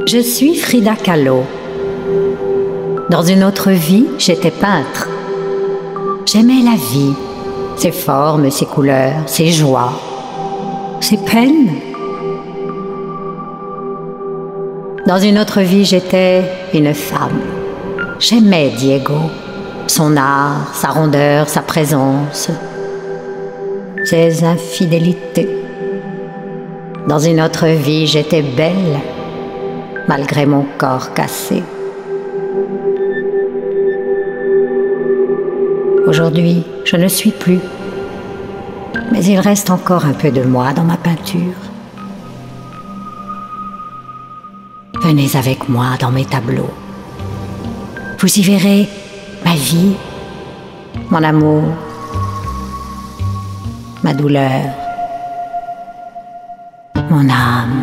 Je suis Frida Kahlo. Dans une autre vie, j'étais peintre. J'aimais la vie, ses formes, ses couleurs, ses joies, ses peines. Dans une autre vie, j'étais une femme. J'aimais Diego, son art, sa rondeur, sa présence, ses infidélités. Dans une autre vie, j'étais belle, malgré mon corps cassé. Aujourd'hui, je ne suis plus, mais il reste encore un peu de moi dans ma peinture. Venez avec moi dans mes tableaux. Vous y verrez ma vie, mon amour, ma douleur, mon âme.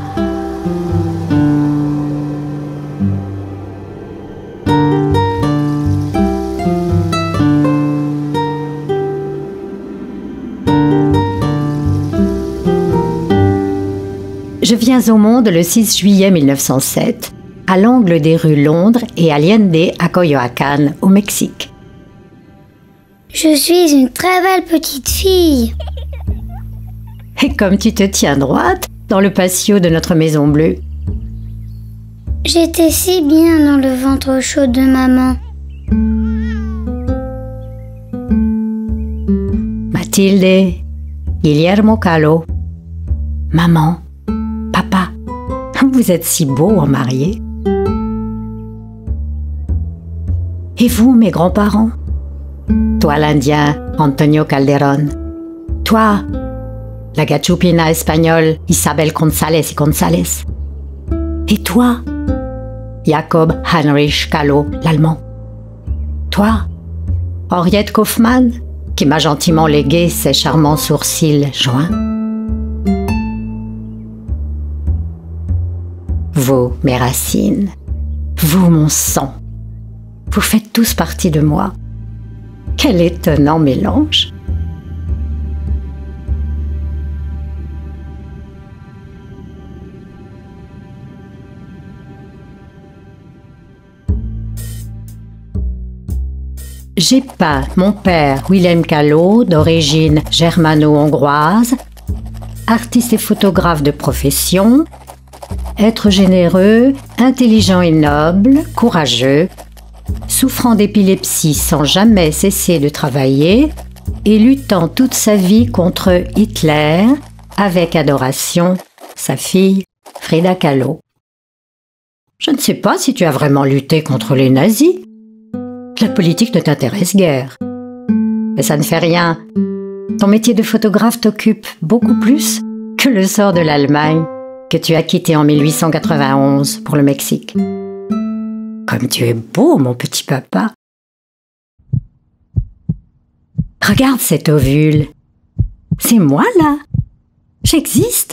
Je viens au monde le 6 juillet 1907, à l'angle des rues Londres et Allende à Coyoacán, au Mexique. Je suis une très belle petite fille. Et comme tu te tiens droite dans le patio de notre maison bleue. J'étais si bien dans le ventre chaud de maman. Mathilde, Guillermo Kahlo, maman, papa, vous êtes si beaux en mariés. Et vous, mes grands-parents? Toi, l'Indien Antonio Calderón. Toi, la gachupina espagnole Isabel González y González. Et toi, Jakob Heinrich Kahlo, l'Allemand. Toi, Henriette Kaufmann, qui m'a gentiment légué ses charmants sourcils joints. Vous, mes racines, vous, mon sang, vous faites tous partie de moi. Quel étonnant mélange! J'ai peint mon père Willem Kahlo, d'origine germano-hongroise, artiste et photographe de profession, être généreux, intelligent et noble, courageux, souffrant d'épilepsie sans jamais cesser de travailler et luttant toute sa vie contre Hitler, avec adoration, sa fille Frida Kahlo. Je ne sais pas si tu as vraiment lutté contre les nazis. La politique ne t'intéresse guère. Mais ça ne fait rien. Ton métier de photographe t'occupe beaucoup plus que le sort de l'Allemagne que tu as quitté en 1891 pour le Mexique. Comme tu es beau, mon petit papa. Regarde cet ovule. C'est moi, là. J'existe.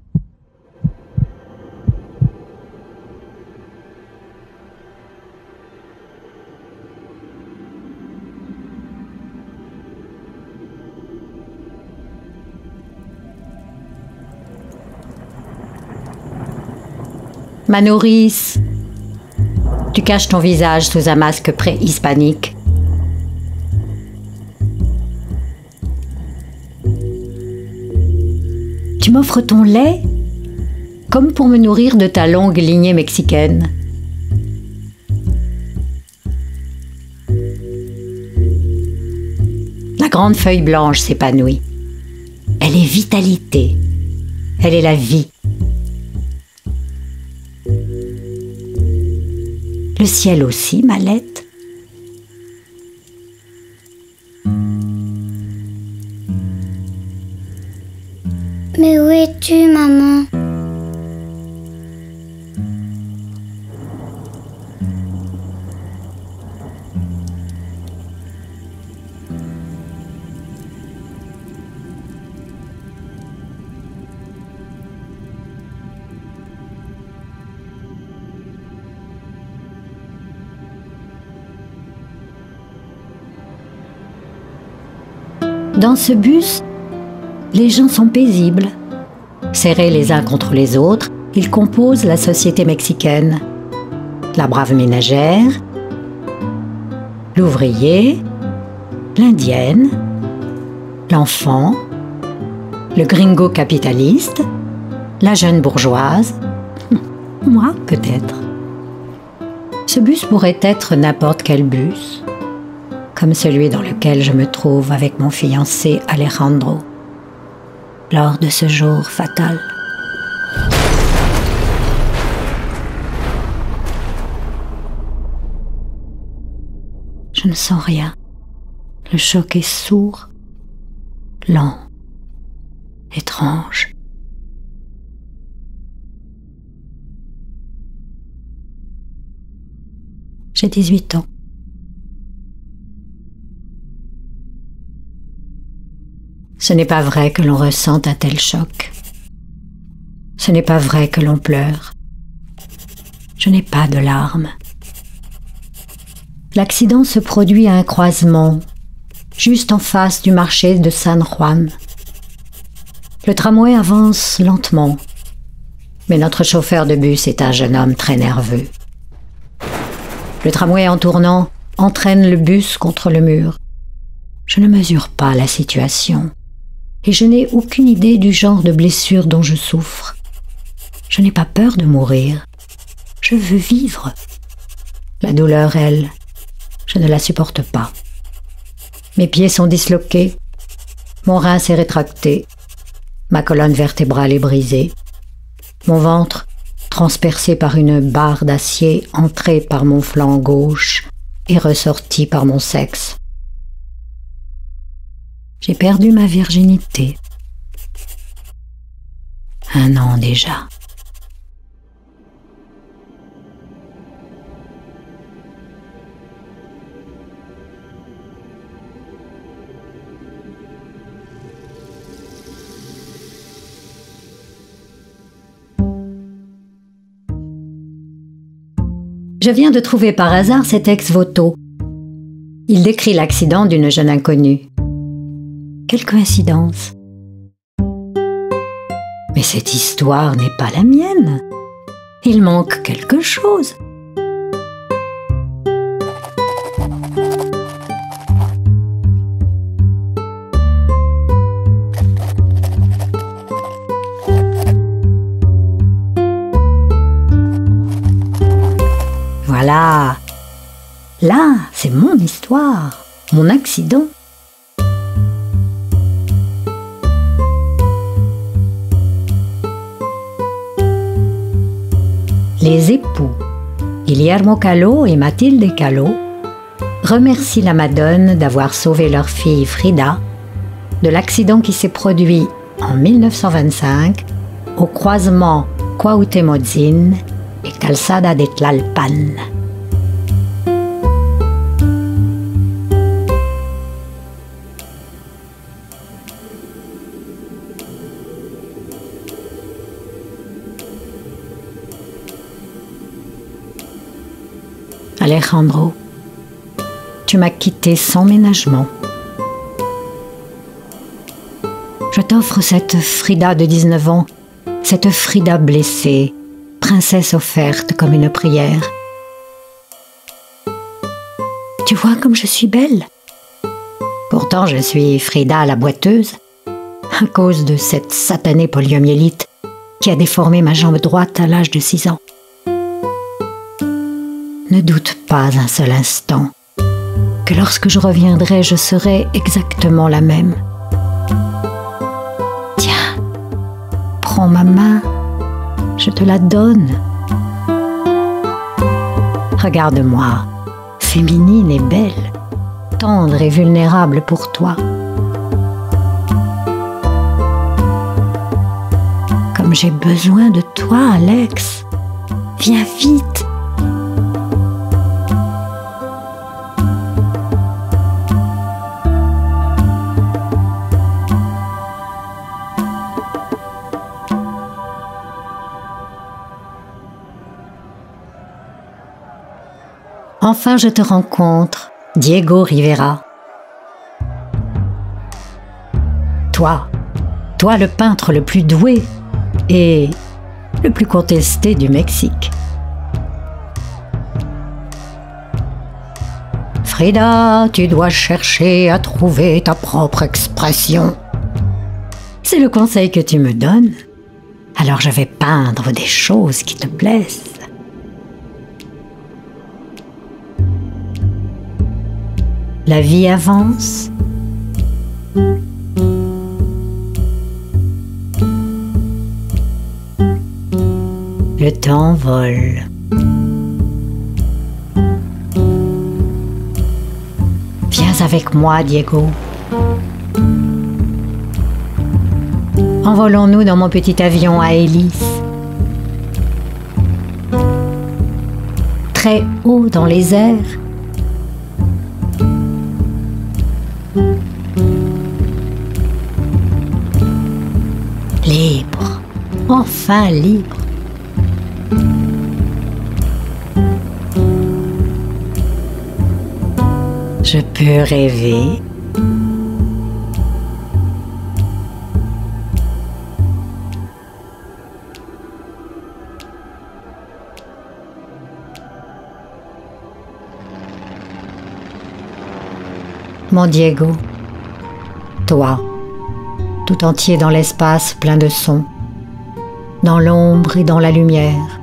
Ma nourrice, tu caches ton visage sous un masque préhispanique. Tu m'offres ton lait comme pour me nourrir de ta longue lignée mexicaine. La grande feuille blanche s'épanouit. Elle est vitalité. Elle est la vie. Le ciel aussi, Mallette. Mais où es-tu, maman? Dans ce bus, les gens sont paisibles, serrés les uns contre les autres, il compose la société mexicaine. La brave ménagère, l'ouvrier, l'indienne, l'enfant, le gringo capitaliste, la jeune bourgeoise, moi peut-être. Ce bus pourrait être n'importe quel bus, comme celui dans lequel je me trouve avec mon fiancé Alejandro, lors de ce jour fatal. Je ne sens rien. Le choc est sourd, lent, étrange. J'ai 18 ans. Ce n'est pas vrai que l'on ressente un tel choc. Ce n'est pas vrai que l'on pleure. Je n'ai pas de larmes. L'accident se produit à un croisement, juste en face du marché de San Juan. Le tramway avance lentement, mais notre chauffeur de bus est un jeune homme très nerveux. Le tramway, en tournant, entraîne le bus contre le mur. Je ne mesure pas la situation, et je n'ai aucune idée du genre de blessure dont je souffre. Je n'ai pas peur de mourir. Je veux vivre. La douleur, elle, je ne la supporte pas. Mes pieds sont disloqués, mon rein s'est rétracté, ma colonne vertébrale est brisée, mon ventre, transpercé par une barre d'acier entrée par mon flanc gauche et ressortie par mon sexe. J'ai perdu ma virginité. 1 an déjà. Je viens de trouver par hasard cet ex-voto. Il décrit l'accident d'une jeune inconnue. Quelle coïncidence! Mais cette histoire n'est pas la mienne. Il manque quelque chose. Voilà, là, c'est mon histoire, mon accident. Les époux, Guillermo Caló et Matilde Caló, remercient la Madone d'avoir sauvé leur fille Frida de l'accident qui s'est produit en 1925 au croisement Cuauhtemotzin et Calzada de Tlalpan. Alejandro, tu m'as quitté sans ménagement. Je t'offre cette Frida de 19 ans, cette Frida blessée, princesse offerte comme une prière. Tu vois comme je suis belle? Pourtant, je suis Frida la boiteuse, à cause de cette satanée poliomyélite qui a déformé ma jambe droite à l'âge de 6 ans. Ne doute pas un seul instant que lorsque je reviendrai, je serai exactement la même. Tiens, prends ma main, je te la donne. Regarde-moi, féminine et belle, tendre et vulnérable pour toi. Comme j'ai besoin de toi, Alex. Viens vite. Enfin, je te rencontre, Diego Rivera. Toi le peintre le plus doué et le plus contesté du Mexique. Frida, tu dois chercher à trouver ta propre expression. C'est le conseil que tu me donnes. Alors je vais peindre des choses qui te plaisent. La vie avance. Le temps vole. Viens avec moi, Diego. Envolons-nous dans mon petit avion à hélice. Très haut dans les airs. Libre, enfin libre. Je peux rêver. Mon Diego, toi, tout entier dans l'espace plein de sons, dans l'ombre et dans la lumière.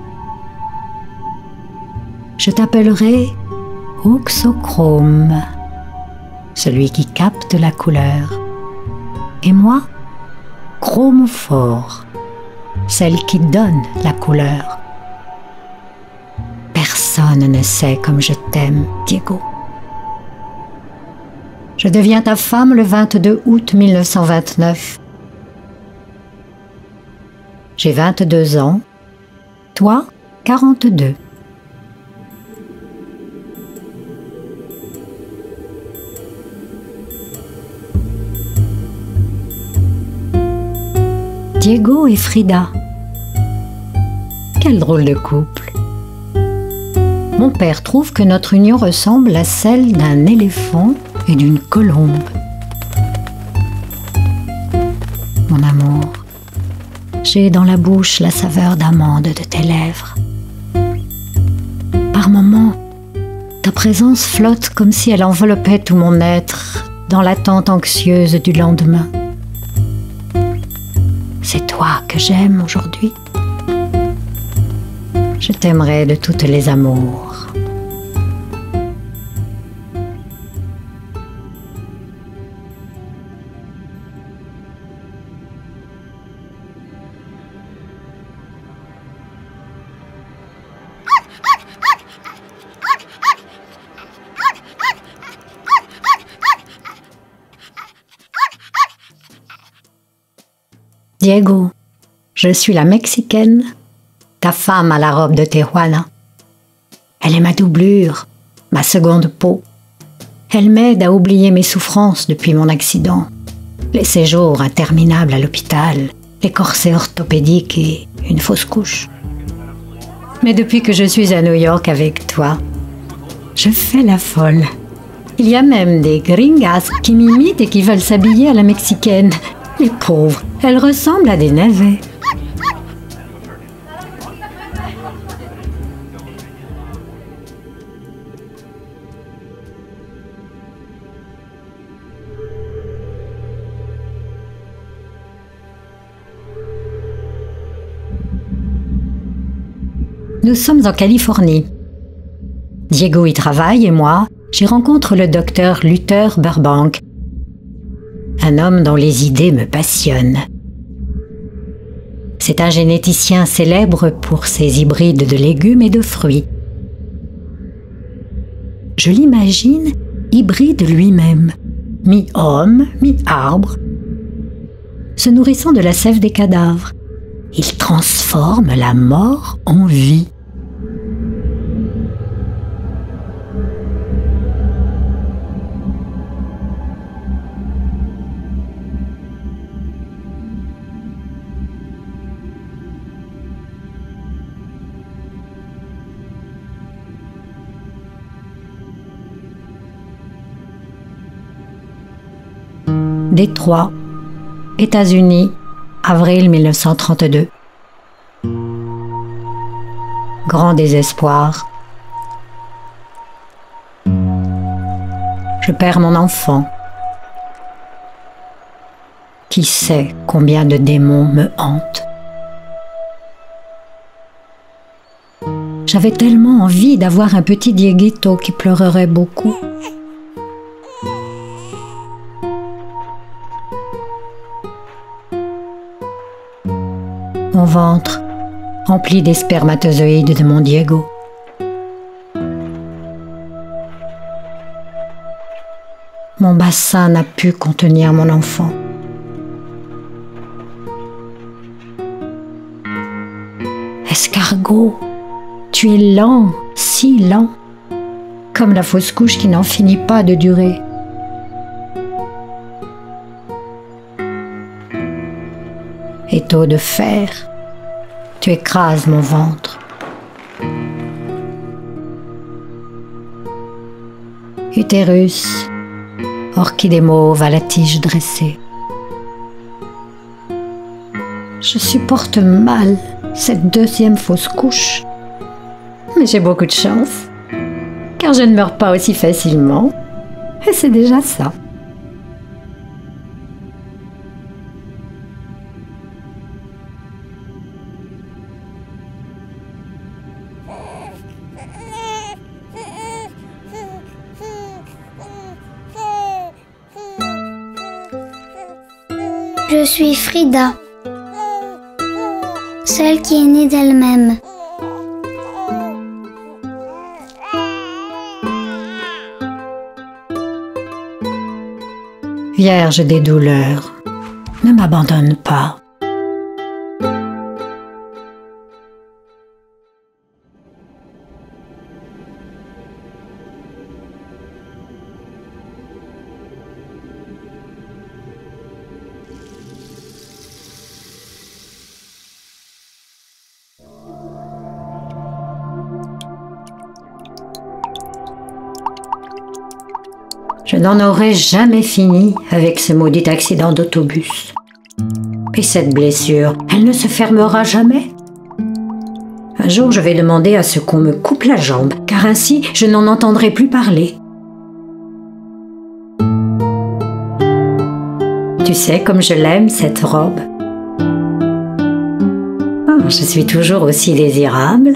Je t'appellerai Auxochrome, celui qui capte la couleur. Et moi, chromophore, celle qui donne la couleur. Personne ne sait comme je t'aime, Diego. Je deviens ta femme le 22 août 1929. J'ai 22 ans, toi 42. Diego et Frida. Quel drôle de couple. Mon père trouve que notre union ressemble à celle d'un éléphant et d'une colombe. Mon amour, j'ai dans la bouche la saveur d'amande de tes lèvres. Par moments, ta présence flotte comme si elle enveloppait tout mon être dans l'attente anxieuse du lendemain. C'est toi que j'aime aujourd'hui. Je t'aimerai de toutes les amours. Diego, je suis la Mexicaine, ta femme à la robe de Tijuana. Elle est ma doublure, ma seconde peau. Elle m'aide à oublier mes souffrances depuis mon accident, les séjours interminables à l'hôpital, les corsets orthopédiques et une fausse couche. Mais depuis que je suis à New York avec toi, je fais la folle. Il y a même des gringas qui m'imitent et qui veulent s'habiller à la mexicaine. Les pauvres, elles ressemblent à des navets. Nous sommes en Californie. Diego y travaille et moi, j'y rencontre le docteur Luther Burbank, un homme dont les idées me passionnent. C'est un généticien célèbre pour ses hybrides de légumes et de fruits. Je l'imagine hybride lui-même, mi-homme, mi-arbre. Se nourrissant de la sève des cadavres, il transforme la mort en vie. Détroit, États-Unis, avril 1932. Grand désespoir. Je perds mon enfant. Qui sait combien de démons me hantent? J'avais tellement envie d'avoir un petit Dieguito qui pleurerait beaucoup. Mon ventre, rempli des spermatozoïdes de mon Diego. Mon bassin n'a pu contenir mon enfant. Escargot, tu es lent, si lent, comme la fausse couche qui n'en finit pas de durer. Étau de fer, tu écrases mon ventre. Utérus, orchidée mauve à la tige dressée. Je supporte mal cette deuxième fausse couche. Mais j'ai beaucoup de chance, car je ne meurs pas aussi facilement, et c'est déjà ça. Je suis Frida, celle qui est née d'elle-même. Vierge des douleurs, ne m'abandonne pas. Je n'en aurais jamais fini avec ce maudit accident d'autobus. Et cette blessure, elle ne se fermera jamais. Un jour, je vais demander à ce qu'on me coupe la jambe, car ainsi, je n'en entendrai plus parler. Tu sais comme je l'aime, cette robe. Oh, je suis toujours aussi désirable.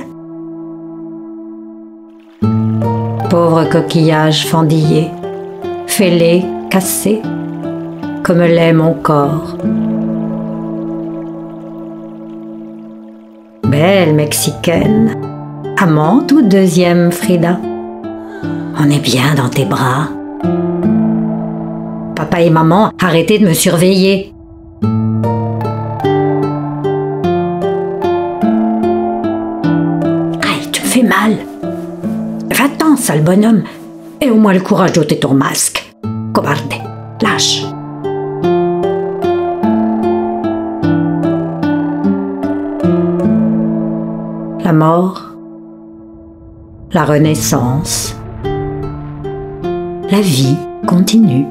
Pauvre coquillage fendillé, fêlé, cassé, comme l'est mon corps. Belle mexicaine, amante ou deuxième Frida? On est bien dans tes bras. Papa et maman, arrêtez de me surveiller. Aïe, tu me fais mal. Va-t'en, sale bonhomme, et au moins le courage d'ôter ton masque. Cobarde, lâche. La mort, la renaissance, la vie continue.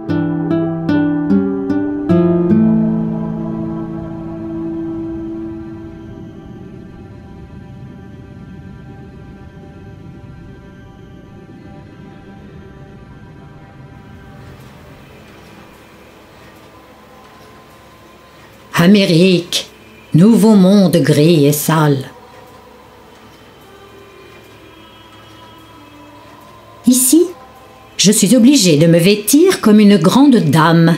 Amérique, nouveau monde gris et sale. Ici, je suis obligée de me vêtir comme une grande dame.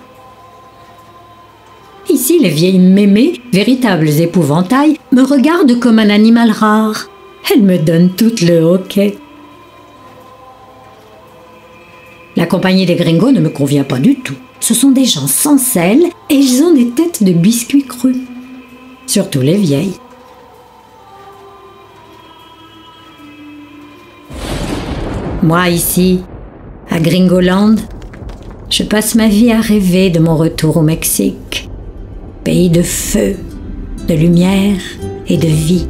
Ici, les vieilles mémées, véritables épouvantails, me regardent comme un animal rare. Elles me donnent toutes le hoquet. La compagnie des gringos ne me convient pas du tout. Ce sont des gens sans sel et ils ont des têtes de biscuits crus. Surtout les vieilles. Moi ici, à Gringoland, je passe ma vie à rêver de mon retour au Mexique. Pays de feu, de lumière et de vie.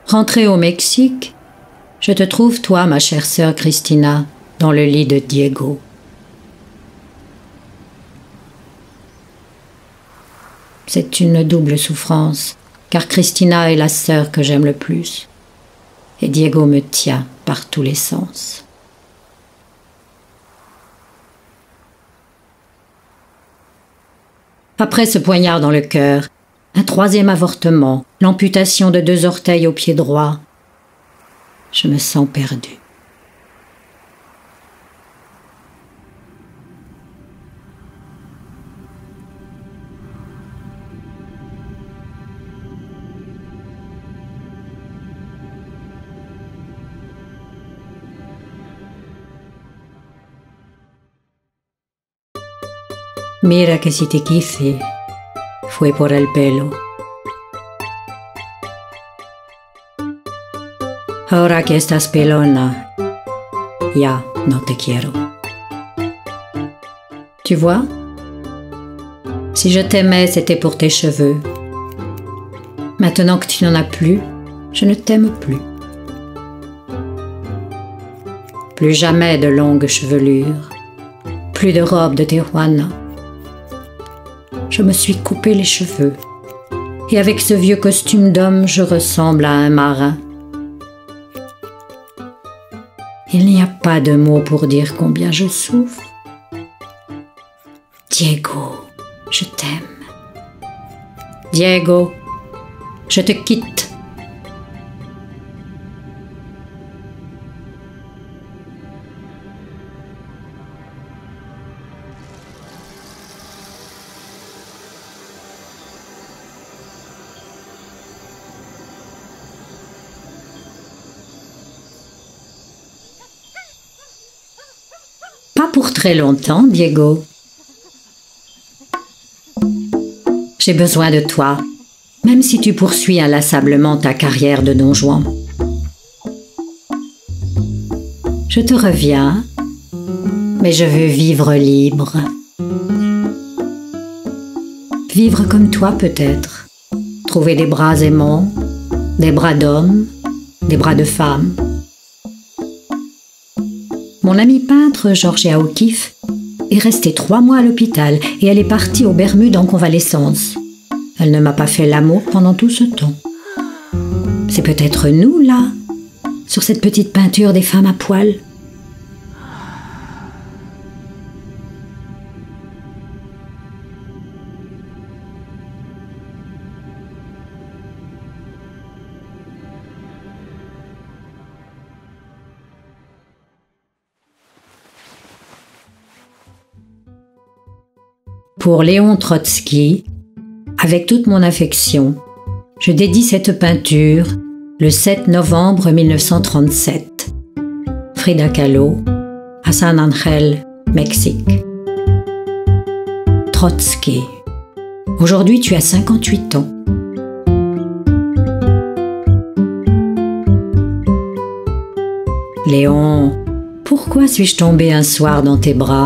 Rentrée au Mexique, je te trouve, toi, ma chère sœur Christina, dans le lit de Diego. C'est une double souffrance, car Christina est la sœur que j'aime le plus, et Diego me tient par tous les sens. Après ce poignard dans le cœur, un troisième avortement, l'amputation de 2 orteils au pied droit, je me sens perdue. Mira que si te quise, fue por el pelo. Ahora que estás pelona, ya no te quiero. Tu vois, si je t'aimais, c'était pour tes cheveux. Maintenant que tu n'en as plus, je ne t'aime plus. Plus jamais de longues chevelures, plus de robe de Tijuana. Je me suis coupé les cheveux, et avec ce vieux costume d'homme, je ressemble à un marin. Il n'y a pas de mots pour dire combien je souffre. Diego, je t'aime. Diego, je te quitte. Pas pour très longtemps, Diego. J'ai besoin de toi, même si tu poursuis inlassablement ta carrière de Don Juan. Je te reviens, mais je veux vivre libre. Vivre comme toi peut-être. Trouver des bras aimants, des bras d'hommes, des bras de femmes. Mon amie peintre, Georgia O'Keeffe, est restée 3 mois à l'hôpital et elle est partie aux Bermudes en convalescence. Elle ne m'a pas fait l'amour pendant tout ce temps. C'est peut-être nous, là, sur cette petite peinture des femmes à poil. Pour Léon Trotsky, avec toute mon affection, je dédie cette peinture le 7 novembre 1937. Frida Kahlo, à San Ángel, Mexique. Trotsky, aujourd'hui tu as 58 ans. Léon, pourquoi suis-je tombée un soir dans tes bras ?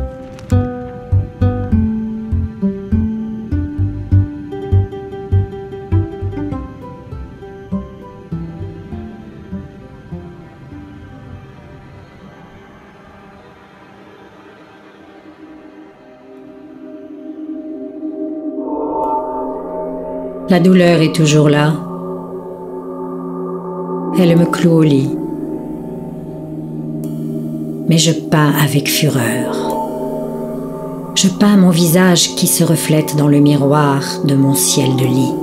La douleur est toujours là. Elle me cloue au lit. Mais je peins avec fureur. Je peins mon visage qui se reflète dans le miroir de mon ciel de lit.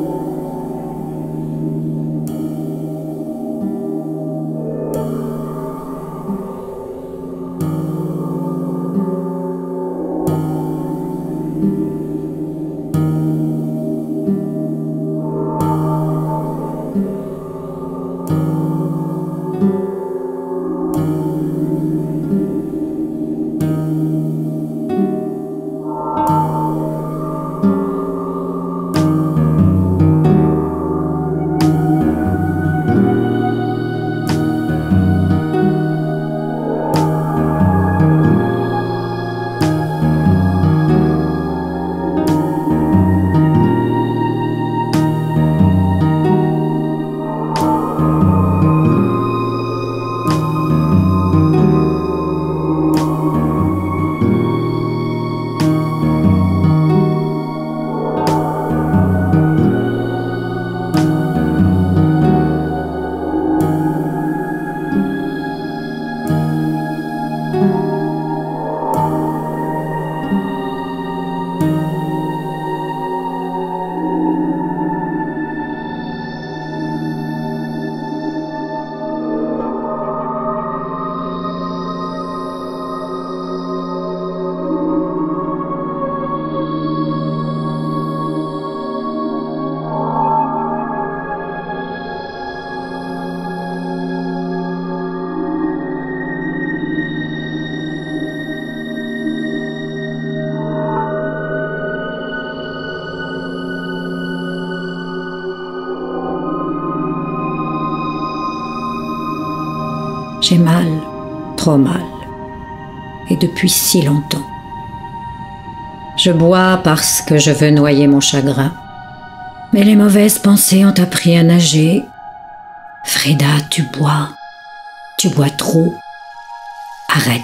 J'ai mal, trop mal, et depuis si longtemps. Je bois parce que je veux noyer mon chagrin. Mais les mauvaises pensées ont appris à nager. Frida, tu bois trop. Arrête.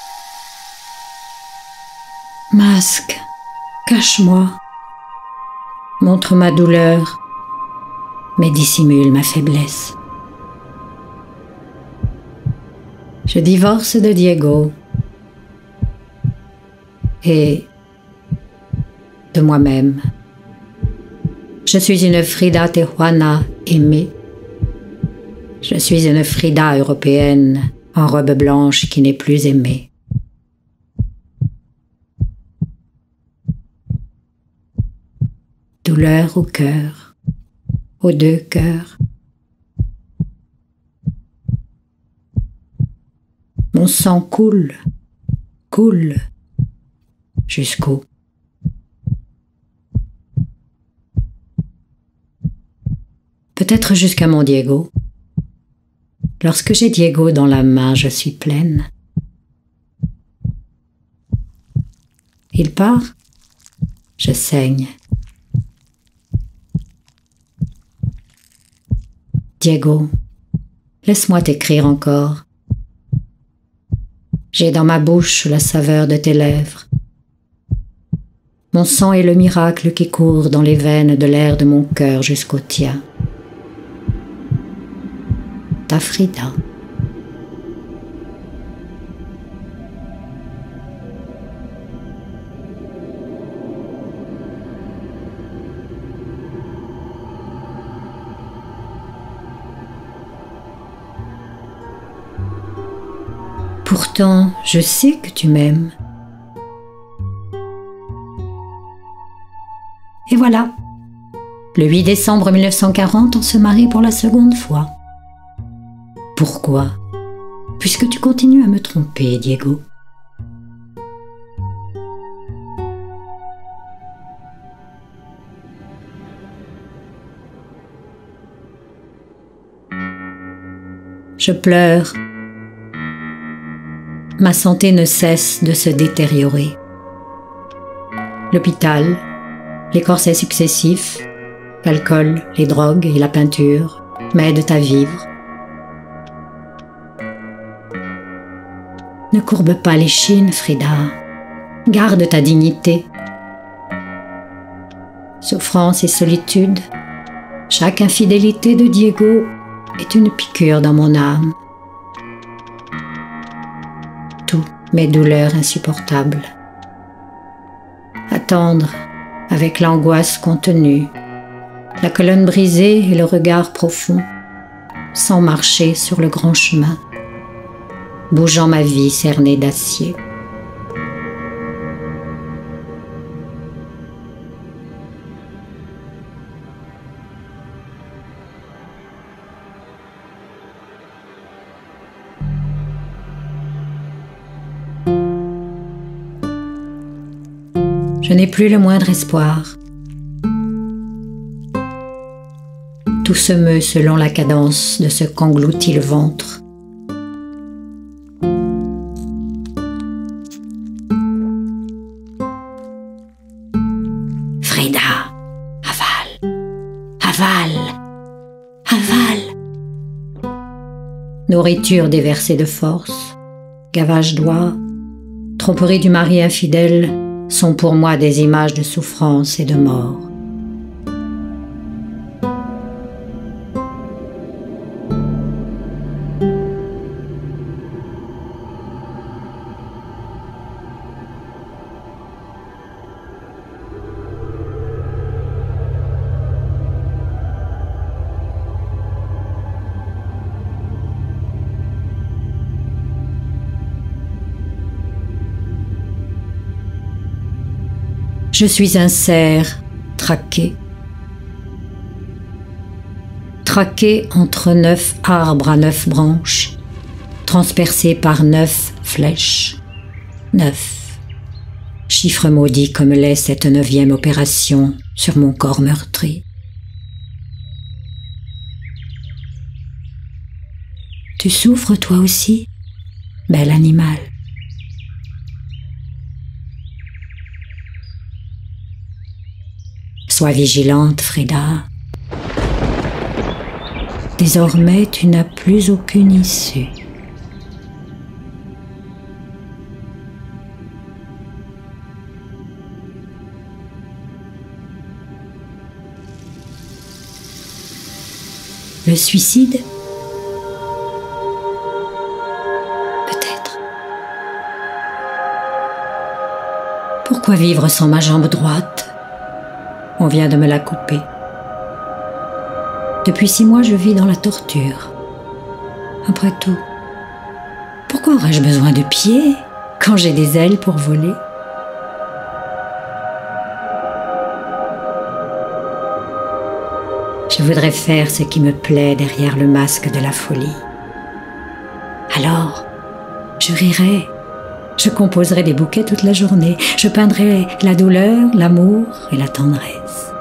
Masque, cache-moi. Montre ma douleur, mais dissimule ma faiblesse. Je divorce de Diego et de moi-même. Je suis une Frida Tejuana aimée. Je suis une Frida européenne en robe blanche qui n'est plus aimée. Douleur au cœur, aux deux cœurs. Mon sang coule, jusqu'au. Peut-être jusqu'à mon Diego. Lorsque j'ai Diego dans la main, je suis pleine. Il part, je saigne. Diego, laisse-moi t'écrire encore. J'ai dans ma bouche la saveur de tes lèvres. Mon sang est le miracle qui court dans les veines de l'air de mon cœur jusqu'au tien. Ta Frida. Pourtant, je sais que tu m'aimes. Et voilà, le 8 décembre 1940, on se marie pour la seconde fois. Pourquoi? Puisque tu continues à me tromper, Diego. Je pleure. Ma santé ne cesse de se détériorer. L'hôpital, les corsets successifs, l'alcool, les drogues et la peinture m'aident à vivre. Ne courbe pas l'échine, Frida. Garde ta dignité. Souffrance et solitude, chaque infidélité de Diego est une piqûre dans mon âme. Toutes mes douleurs insupportables. Attendre avec l'angoisse contenue, la colonne brisée et le regard profond, sans marcher sur le grand chemin, bougeant ma vie cernée d'acier. Je n'ai plus le moindre espoir. Tout se meut selon la cadence de ce qu'engloutit le ventre. Frida, avale, avale, avale. Nourriture déversée de force, gavage d'oie, tromperie du mari infidèle, sont pour moi des images de souffrance et de mort. Je suis un cerf traqué. Traqué entre 9 arbres à 9 branches, transpercé par 9 flèches. 9. Chiffre maudit comme l'est cette 9e opération sur mon corps meurtri. Tu souffres toi aussi, bel animal. Sois vigilante, Frida. Désormais, tu n'as plus aucune issue. Le suicide? Peut-être. Pourquoi vivre sans ma jambe droite? On vient de me la couper. Depuis 6 mois, je vis dans la torture. Après tout, pourquoi aurais-je besoin de pieds quand j'ai des ailes pour voler? Je voudrais faire ce qui me plaît derrière le masque de la folie. Alors, je rirais, je composerais des bouquets toute la journée, je peindrais la douleur, l'amour et la tendresse.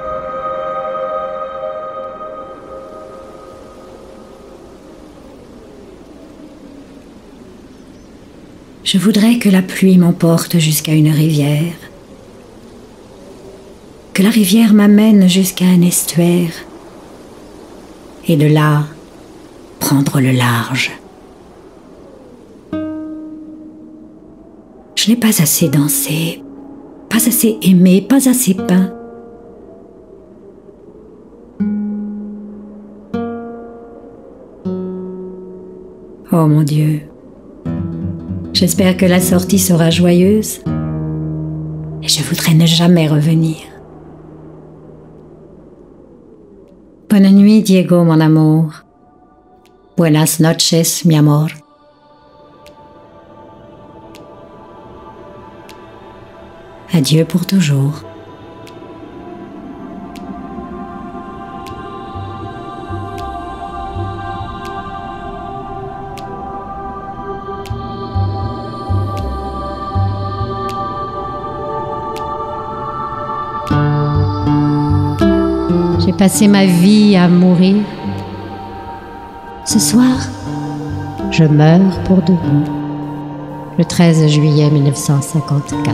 Je voudrais que la pluie m'emporte jusqu'à une rivière, que la rivière m'amène jusqu'à un estuaire, et de là, prendre le large. Je n'ai pas assez dansé, pas assez aimé, pas assez peint. Oh mon Dieu, j'espère que la sortie sera joyeuse et je voudrais ne jamais revenir. Bonne nuit, Diego, mon amour. Buenas noches, mi amor. Adieu pour toujours. J'ai passé ma vie à mourir. Ce soir, je meurs pour de bon. Le 13 juillet 1954.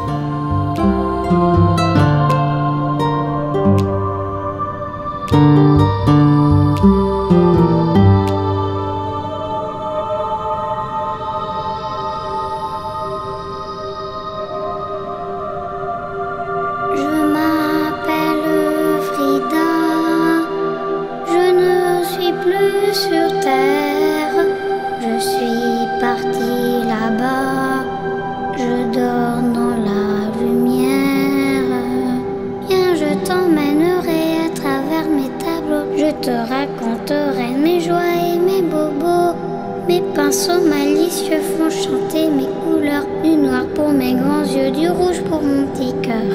Sur terre, je suis partie là-bas, je dors dans la lumière. Viens, je t'emmènerai à travers mes tableaux, je te raconterai mes joies et mes bobos. Mes pinceaux malicieux font chanter mes couleurs, du noir pour mes grands yeux, du rouge pour mon petit cœur.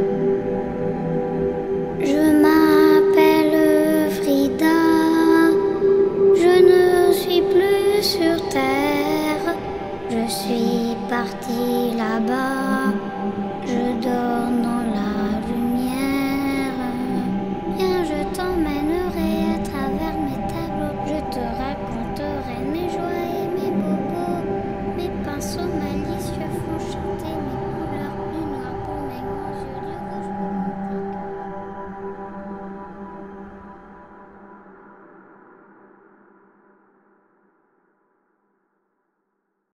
Je m'appelle Frida. Sur terre, je suis partie là-bas.